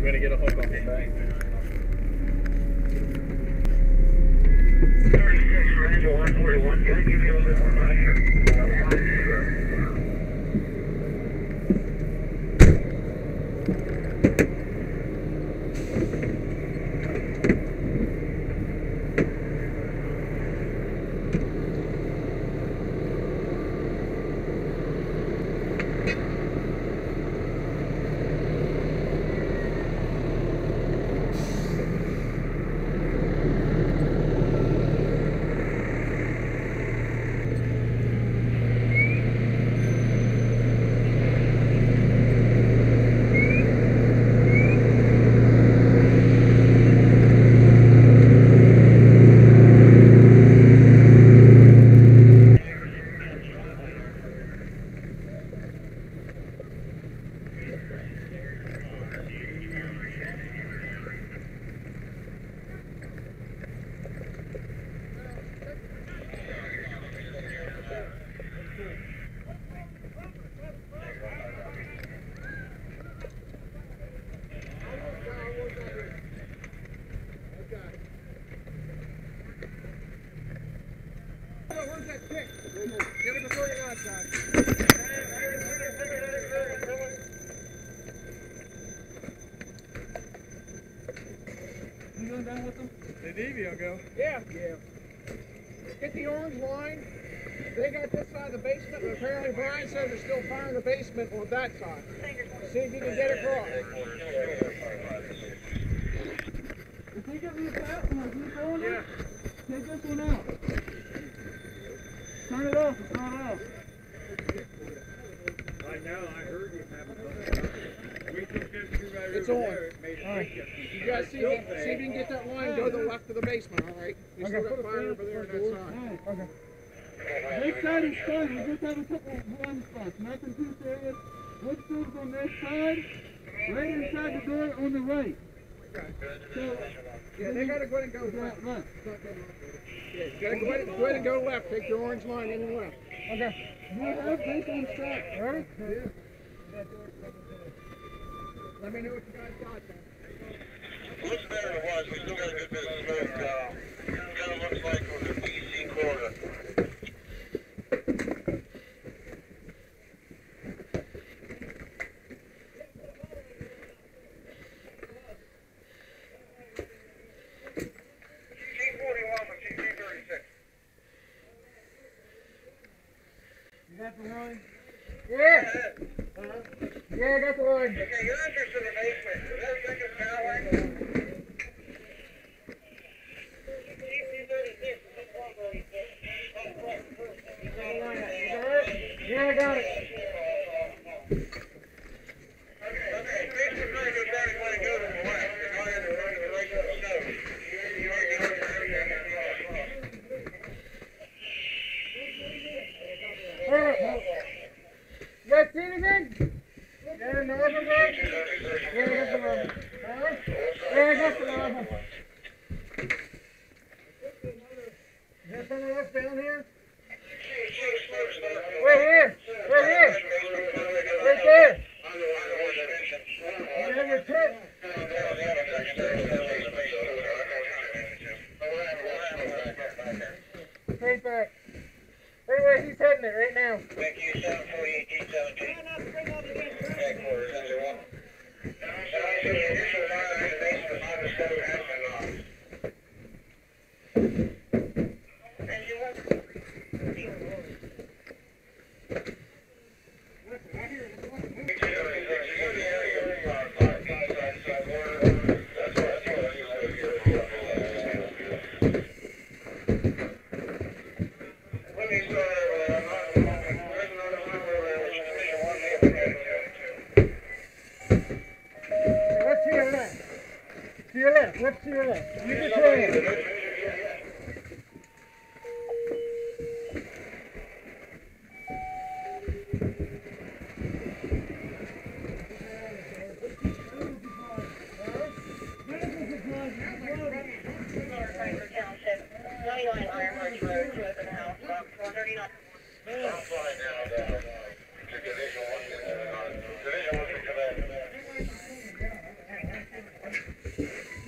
gonna get a hook on the back. 36, range of 141. Can I give you a little bit more money here? Where's that kick? Give it before you're outside. You going down with them? The DV will go. Yeah. Get the orange line. They got this side of the basement, but apparently Brian says they're still firing the basement on that side. See if you can get across. If they get me a fast one, are you throwing it? Yeah. Take this one out. Turn it off, it's not off. Right now, I heard you have it's on. Alright. You guys see if you can get that line, go to the left of the basement, alright? You still got fire over there on that side. Okay. This side is fine, we just have a couple of blind spots. Nothing too serious. Woodstone's on this side, right inside the door on the right. Okay. So, yeah, they gotta go ahead and go left. Yeah, you gotta go ahead and go left. Take your orange line in and left. okay. You have this on track, right? Yeah. Let me know what you guys got then. Looks better than it was. We still got a good bit of smoke. Kind of looks like it was a DC quarter. You got the line? Yeah. Yeah, I got the line. Okay, your entrance to the basement. Is that second tower? Yeah, I got it. Okay, basement very good down and want to go to the left. You're not going to run to the right of the stove. You want to get over You guys see anything? Yeah, no other one? Yeah, I got the one. Huh? Yeah, I got the one. Is there someone else down here? Right here. Right here. Right there. You have your tip. Straight back. Right where he's heading it right now. Thank you, 748, 817. Headquarters, everyone. What's to your left? You just ran.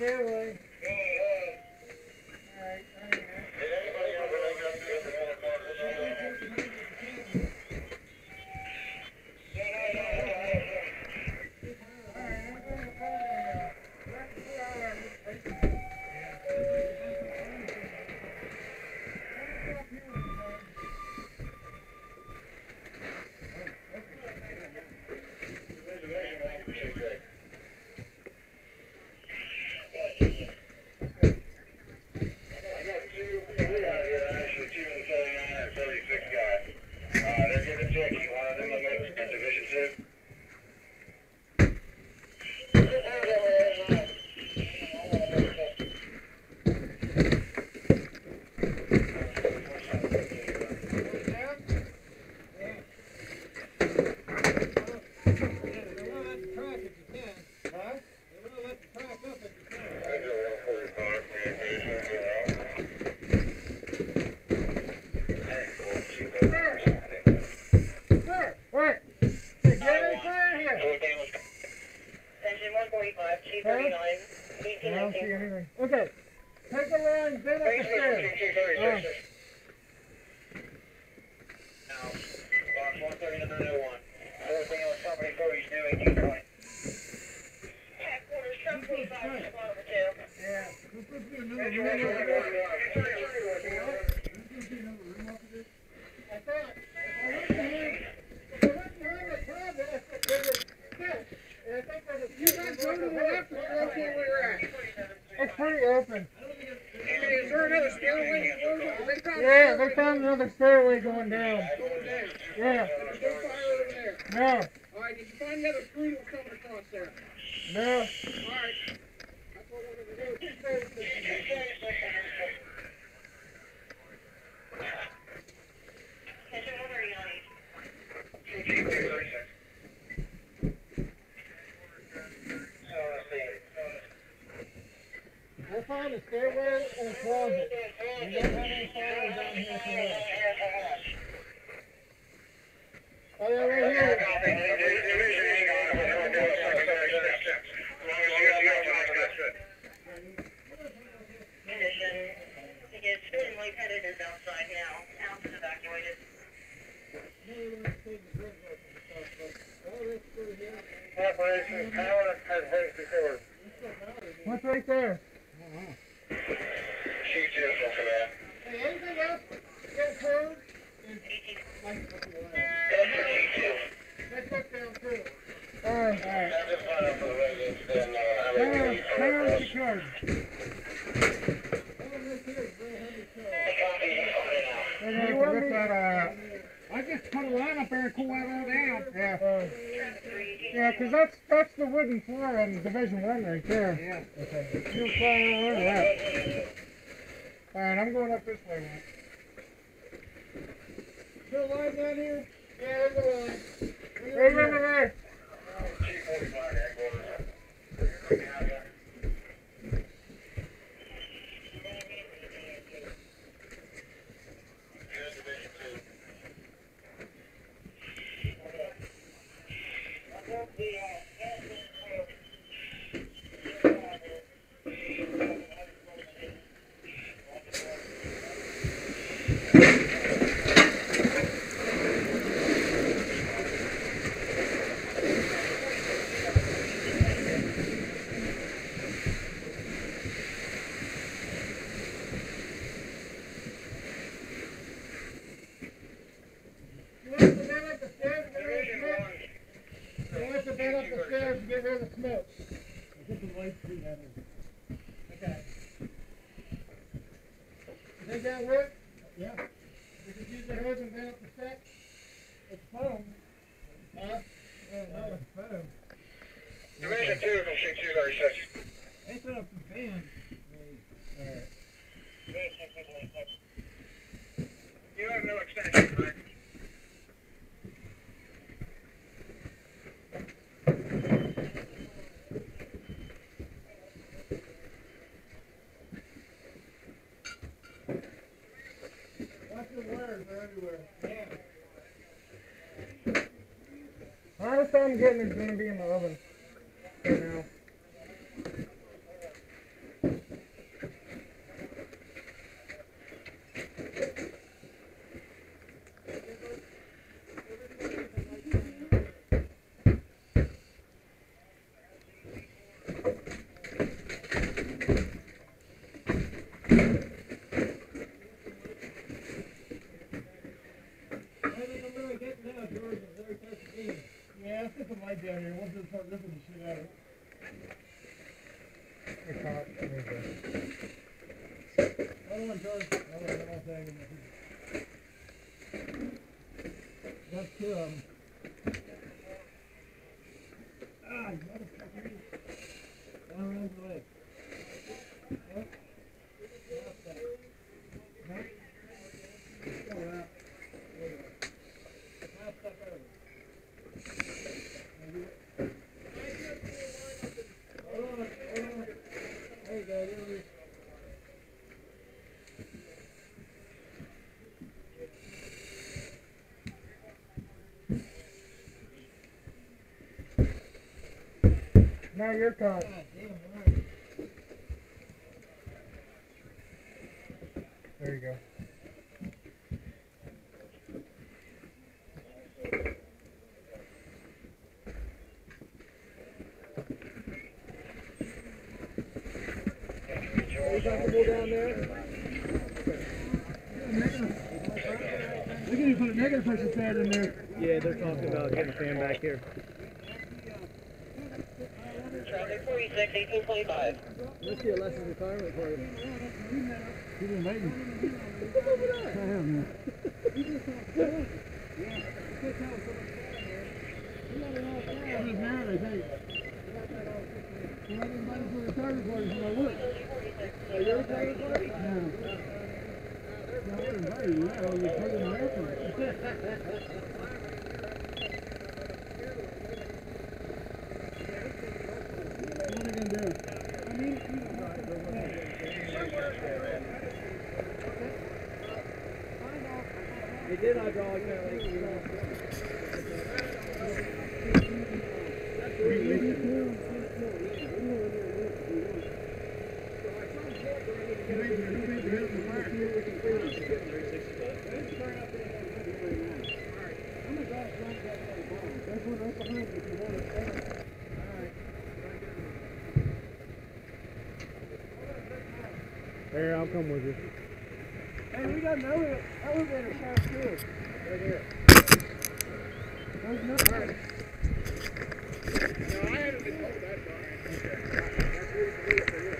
stairway. Okay. Take a line, bend up the stairs. Now, box 130-901. Everything else company Cody's doing, keep going. Headquarters, 725, over 2. Yeah. There's supposed to be another room over there. There's supposed to be another room over there. I thought, if I went behind the closet, there's a step. And I think there's a You guys go to the left and go to where you're at. It's pretty open. Is there another stairway? Yeah, they found another stairway going down. Going down. Yeah. There's no fire over there. No. Alright, did you find the other crew that was coming across there? No. Alright. That's what I wanted to do. I found a stairway and a closet. We don't have any fire down here for us. Oh, yeah, right here. Predators outside now. House is evacuated. Operation power has been secured. What's right there? Chief Joseph for that. Hey, anything else get approved? Let's look down too. Alright. I'm just finding out for the residents then Hang on with the card. I just put a line up there and cool that all down. Yeah. Yeah, because that's the wooden floor on Division 1 right there. Yeah. Okay. You'll fly all over that. Alright, I'm going up this way, man. Is there a line down here? Yeah, there's a line. Right over there. Get rid of the smoke. Get the lights through that. Okay. You think that work? Yeah. We could use the hose and vent up the steps. It's foam. Huh? Oh, no, it's foam. Division 2 from 6236. They set up the fan. Alright. You have no extension, correct? Hardest I'm getting is going to be in the oven right now. That's two of them. Ah, you motherfucker. Down around the leg. Yep. There you go, there it is. Now you're caught. There you go. Are you comfortable down there? We're going to put a negative pressure fan in there. Yeah, they're talking about getting a fan back here. Traffic 46, 1825. Let's see a lesson retirement party. He's been waiting. Come over there. I have, man. I'm just mad, I think. I'm not invited for a retirement party for my work. Are you a retirement party? Yeah. I would invite you, yeah, I was taking my effort. What are they going to do? They did hydraulic Here, I'll come with you. Hey, we got an elevator shaft too. Right here. There's no... No, I haven't been told that, Brian. That's reasonable for you.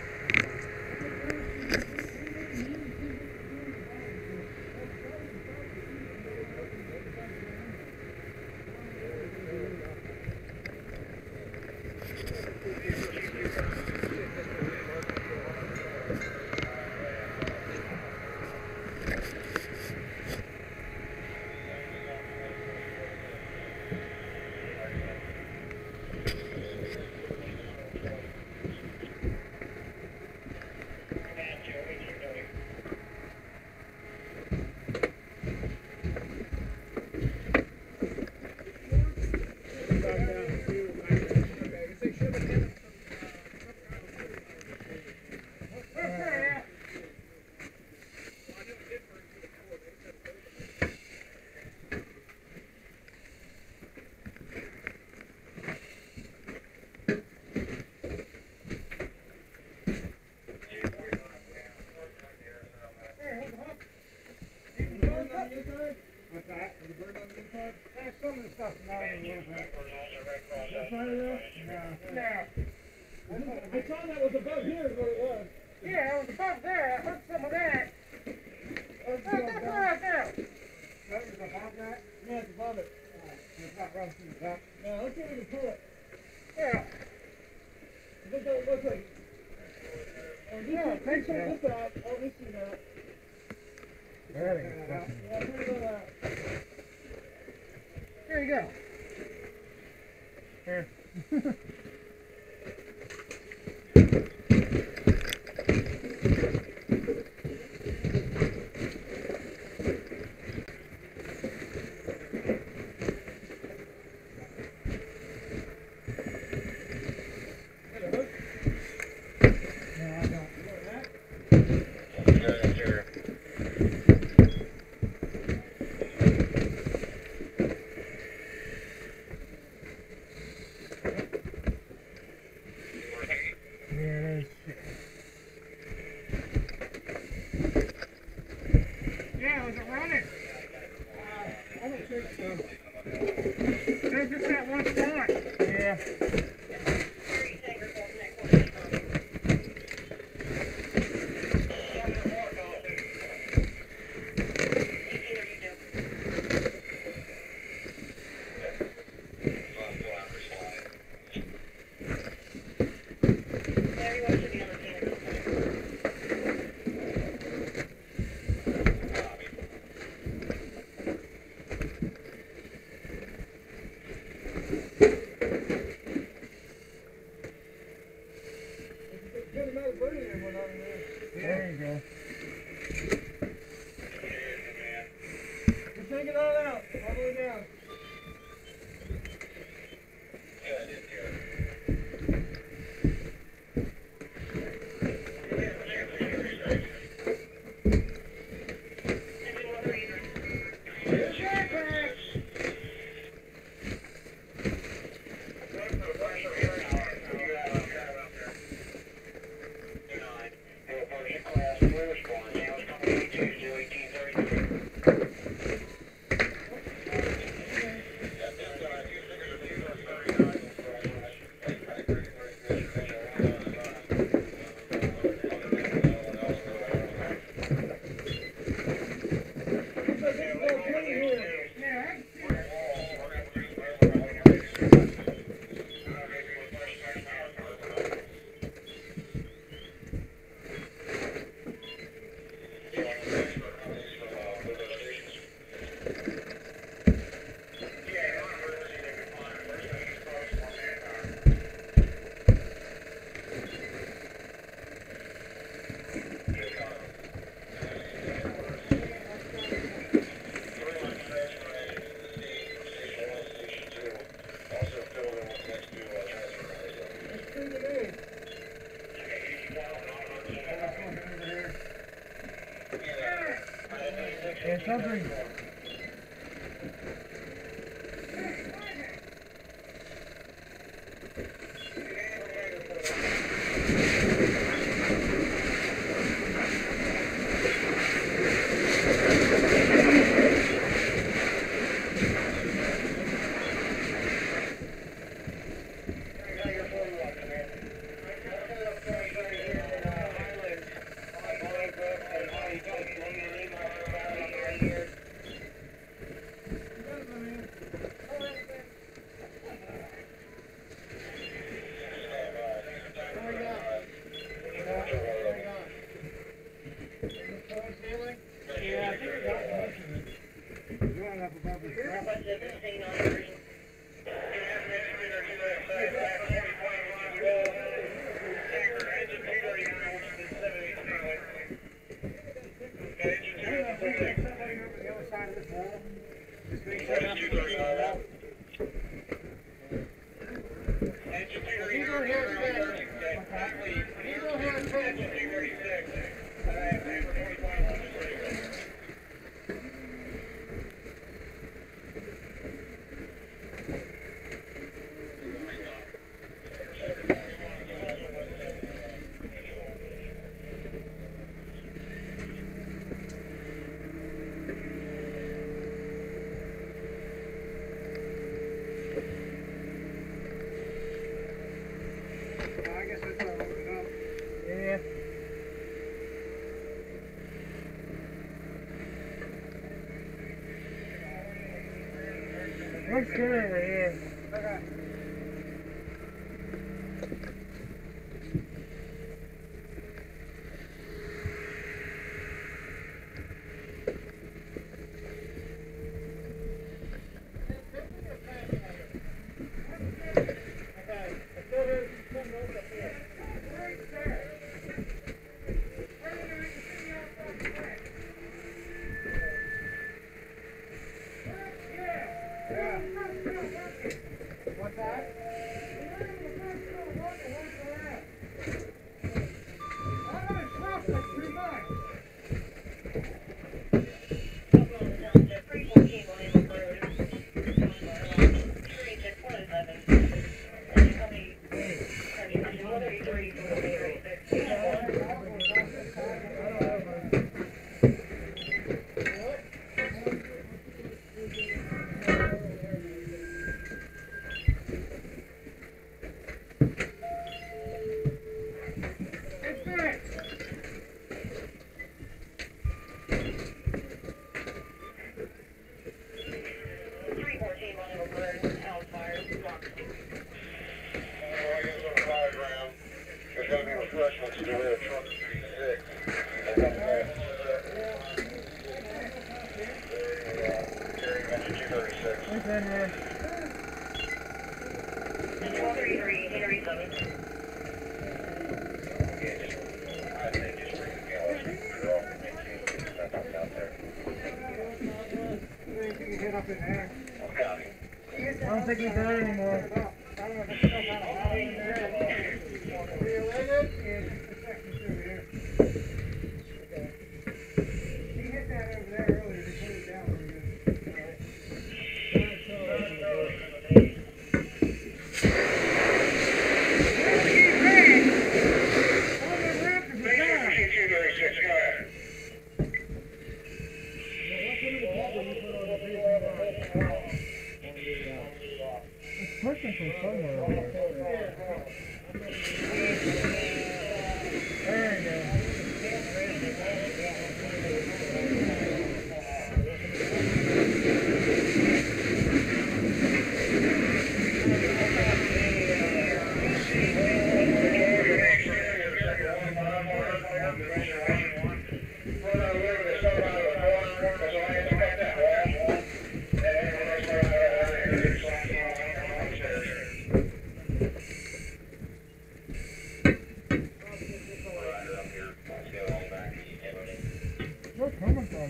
Some of the stuff's not in the bit. That's right there? Yeah. I saw that was above here is what it was. Yeah, it was above there. I heard some of that. That's right there. That was above that? Yeah, it's above it. It's not running through the top. Now, let's see if we can pull it. Yeah. Look what it looks like. Oh, this out. Oh, this is out. There you go. Yeah, bring that out. There you go. Here. Yeah, automatic burning went on in there. There you go. Just take it all out, all the way down. Yeah, something. Yeah. Looks good over here. Okay. What's that? I'm gonna trust it pretty much. isn't there anymore. I don't know if it's still kind of hot in there. Are you related? Yeah, just a second through here. Okay. He hit that over there earlier to put it down pretty good. It's pushing from somewhere over there. There you go. Where's it coming from?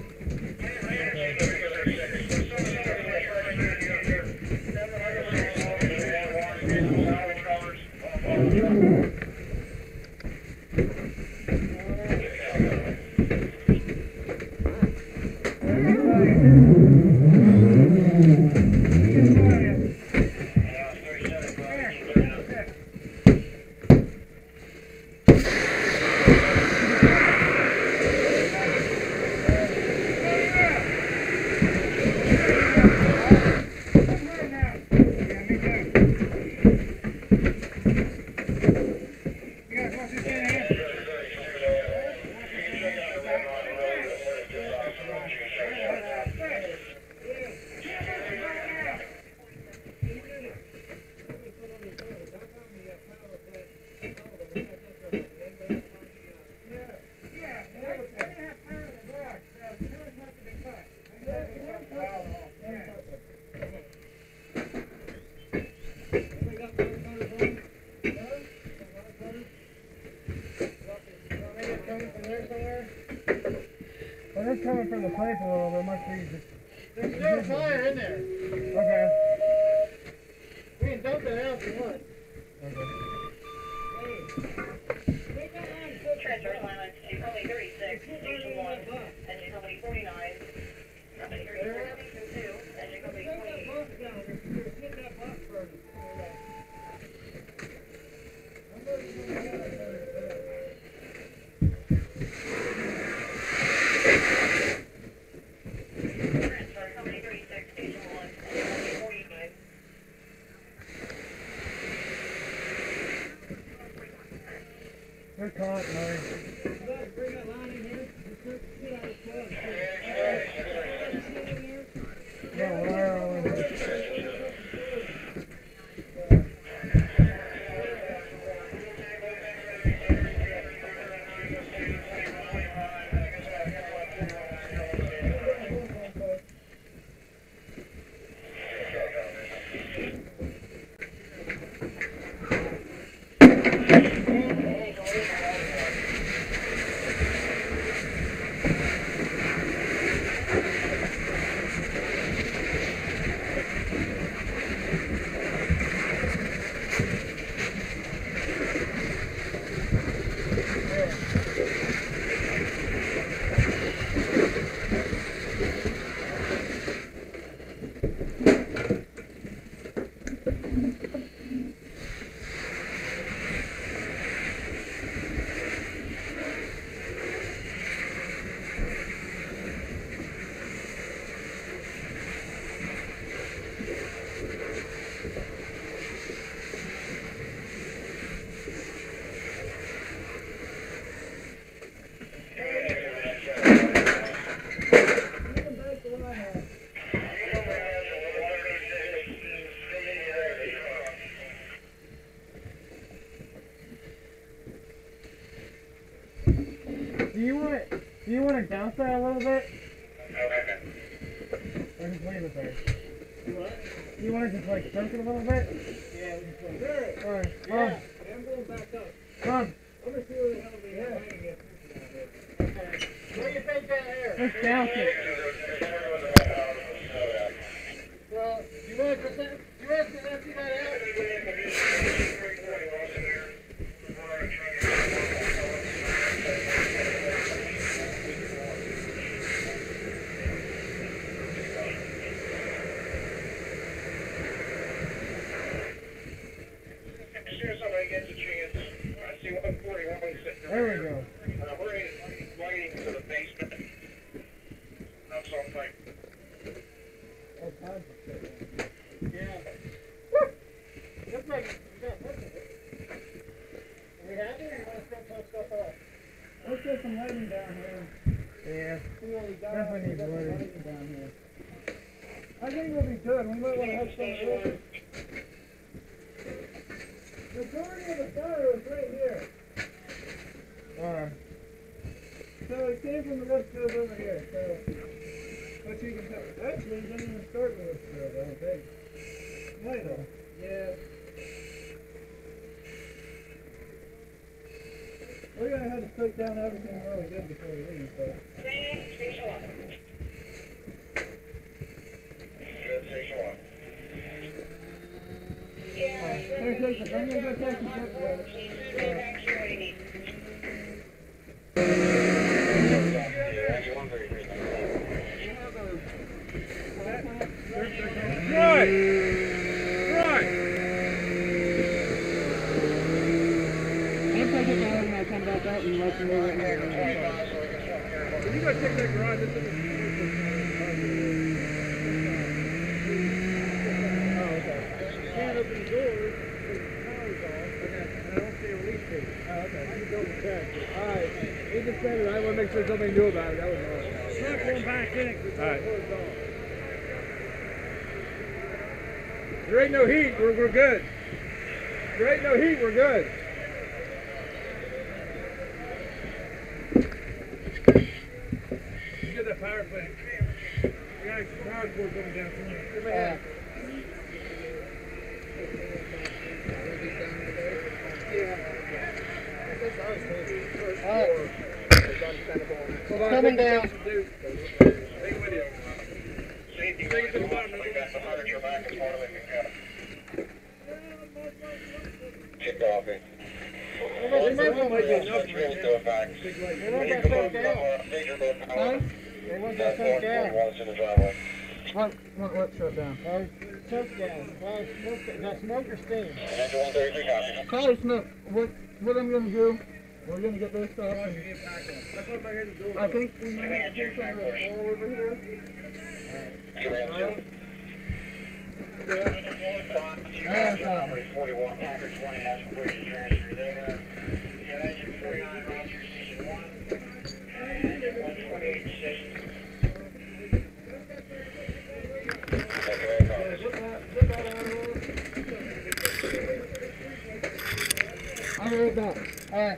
Well, it's coming from the pipe a little bit, must be just... There's still fire in there. Okay. We can dump it out if you want. Okay. Transfer line to Company 36, Station 1, Engine Company 49, Company 36, Station 2, Engine Company 20. Transfer Company 36, Station 1, Engine Company 49. They're caught, Murray. Bring that line in here. Get out of the Yeah, wire all in there. Do you want to douse that a little bit? Or just leave it there? What? Do you want to just like soak it a little bit? Yeah, we can play. Sure. Alright, Yeah, I'm going back up. Come. I'm gonna see what the hell we have. Okay. What do you think down here? Let's douse it. Well, you want to put that? There we go. We're lighting to the basement. That's something. Yeah. Looks like you got most of it. Are we happy or you want to still put stuff up? Let's get some lighting down here. Yeah. See what we got. Definitely needs lighting. Down here. I think we'll be good. We might want to have some early. The majority of the fire was right here. So it came from the west field over here. So, but you can tell. Actually, it didn't even start with this field, I don't think. Might have. Yeah. We're gonna have to take down everything really good before we leave. So. Station 1. Good, Station 1. Yeah, I'm gonna go take some pictures. Right! Right! I'm taking it down when I come back out and let you know what you're doing. You gotta take that garage. This is Can't open the doors because the power's off. Okay. And I don't see a release date. Oh, okay. I can double check. Alright. He just said it. I want to make sure somebody knew about it. That was all. It's not going back in because the door's off. There ain't no heat, we're good. There ain't no heat, we're good. You get that power plant. We got a power cord coming down from here. Give me that. It's coming down. Safety guys, we got the furniture back as part of it. Kick off it. They might want Might be enough Let's really do it back. They want that thing down. Major load power. Huh? They want that thing down. Once in the driveway. What shut down? Choke down. Now smoke or steam? Engine 133 copy. Probably smoke. What I'm gonna do, we're gonna get this stuff. And That's what my head is doing. I think we might have to do some of the wall over here. You ran two. Property 41, Packer 20, ask for bridge transfer there. Yeah, engine 49, Roger, station 1. And 128 station. Thank you very much. I'll be right back. Alright.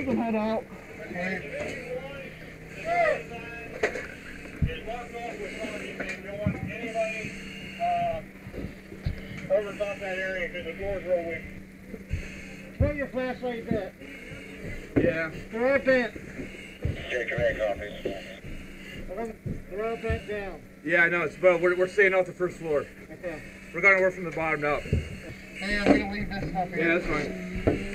can head out. Is locked off with somebody going. Anybody over top that area because the door's real weak. Put your flashlight there. Yeah. Throw it bent. Okay, command copies. Throw it bent down. Yeah, I know. It's about we're staying off the first floor. Okay. We're gonna work from the bottom up. Hey, I'm gonna leave this stuff here. Yeah, that's fine.